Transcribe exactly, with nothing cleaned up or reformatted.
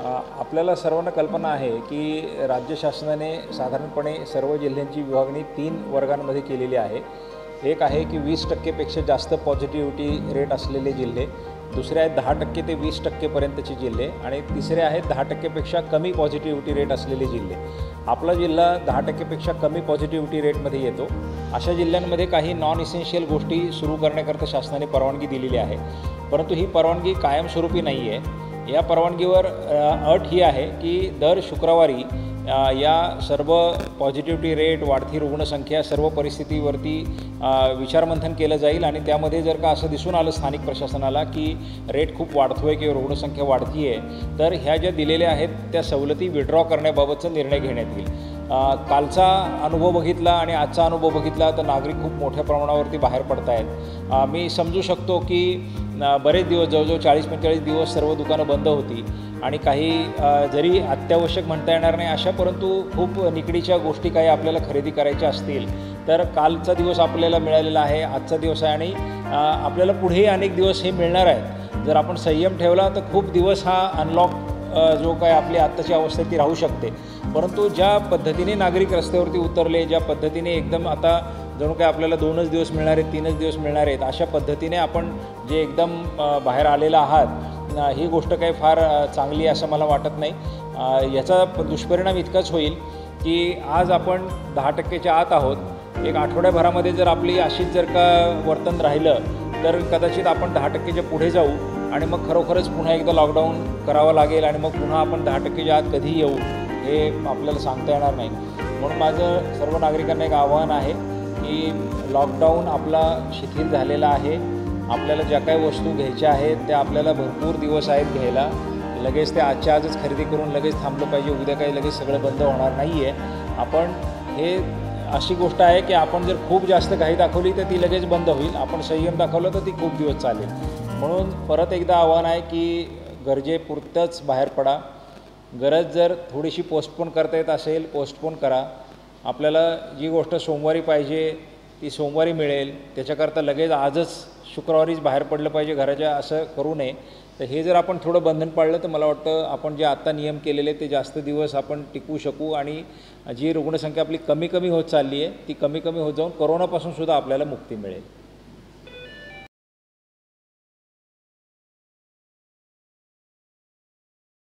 आपल्याला सर्वांना कल्पना आहे की राज्य शासनाने साधारणपणे सर्व जिल्ह्यांची विभागणी तीन वर्गांमध्ये केलेली आहे। एक आहे की वीस टक्केपेक्षा जास्त पॉझिटिव्हिटी रेट असलेले जिल्हे, दुसरे आहेत दहा टक्के ते वीस टक्केपर्यंतचे जिल्हे आणि तिसरे आहेत दहा टक्केपेक्षा कमी पॉझिटिव्हिटी रेट असलेले जिल्हे। आपला जिल्हा दहा टक्केपेक्षा कमी पॉझिटिव्हिटी रेटमध्ये येतो। अशा जिल्ह्यांमध्ये काही नॉन इसेन्शियल गोष्टी सुरू करण्याकरता शासनाने परवानगी दिलेली आहे, परंतु ही परवानगी कायमस्वरूपी नाही आहे। या परवानगीवर अट ही आहे की दर शुक्रवारी या सर्व पॉझिटिव्हिटी रेट, वाढती रुग्णसंख्या, सर्व परिस्थितीवरती विचारमंथन केलं जाईल आणि त्यामध्ये जर का असं दिसून आलं स्थानिक प्रशासनाला की रेट खूप वाढतोय किंवा रुग्णसंख्या वाढती आहे, तर ह्या ज्या दिलेल्या आहेत त्या सवलती विड्रॉ करण्याबाबतचा निर्णय घेण्यात येईल। कालचा अनुभव बघितला आणि आजचा अनुभव बघितला तर नागरिक खूप मोठ्या प्रमाणावरती बाहेर पडत आहेत। मी समजू शकतो की बरेच दिवस जवळजवळ चाळीस पंचेचाळीस दिवस सर्व दुकानं बंद होती आणि काही जरी अत्यावश्यक म्हणता येणार नाही अशा परंतु खूप निकडीच्या गोष्टी काही आपल्याला खरेदी करायच्या असतील तर कालचा दिवस आपल्याला मिळालेला आहे, आजचा दिवस आहे आणि आपल्याला पुढेही अनेक दिवस हे मिळणार आहेत। जर आपण संयम ठेवला तर खूप दिवस हा अनलॉक जो काय आपली आत्ताची अवस्था ती राहू शकते। परंतु ज्या पद्धतीने नागरिक रस्त्यावरती उतरले, ज्या पद्धतीने एकदम आता जणू काय आपल्याला दोनच दिवस मिळणार आहेत, तीनच दिवस मिळणार आहेत, अशा पद्धतीने आपण जे एकदम बाहेर आलेला आहात, ही गोष्ट काही फार चांगली असं मला वाटत नाही। याचा दुष्परिणाम इतकाच होईल की आज आपण दहा टक्केच्या आत आहोत, एक आठवड्याभरामध्ये जर आपली अशीच जर का वर्तन राहिलं तर कदाचित आपण दहा टक्केच्या पुढे जाऊ आणि मग खरोखरच पुन्हा एकदा लॉकडाऊन करावं लागेल आणि मग पुन्हा आपण दहा टक्केच्या आत कधी येऊ हे आपल्याला सांगता येणार नाही। म्हणून माझं सर्व नागरिकांना एक आव्हान आहे की लॉकडाऊन आपला शिथिल झालेला आहे। आपल्याला ज्या काही वस्तू घ्यायच्या आहेत त्या आपल्याला भरपूर दिवस आहेत घ्यायला, लगेच ते आजच्या आजच खरेदी करून लगेच थांबलं पाहिजे, उद्या काही लगेच सगळं बंद होणार नाही आहे। आपण हे अशी गोष्ट आहे की आपण जर खूप जास्त घाई दाखवली तर ती लगेच बंद होईल, आपण संयम दाखवलं तर ती खूप दिवस चालेल। म्हणून परत एकदा आव्हान आहे की गरजेपुरतंच बाहेर पडा। गरज जर थोडीशी पोस्टपोन करता येत असेल पोस्टपोन करा। आपल्याला जी गोष्ट सोमवारी पाहिजे ती सोमवारी मिळेल, त्याच्याकरता लगेच आजच शुक्रवारीच बाहेर पडलं पाहिजे घराच्या असं करू नये। तर हे जर आपण थोडं बंधन पाळलं तर मला वाटतं आपण जे आत्ता नियम केलेले ते जास्त दिवस आपण टिकवू शकू आणि जी रुग्णसंख्या आपली कमी कमी होत चालली आहे ती कमी कमी होत जाऊन कोरोनापासून सुद्धा आपल्याला मुक्ती मिळेल।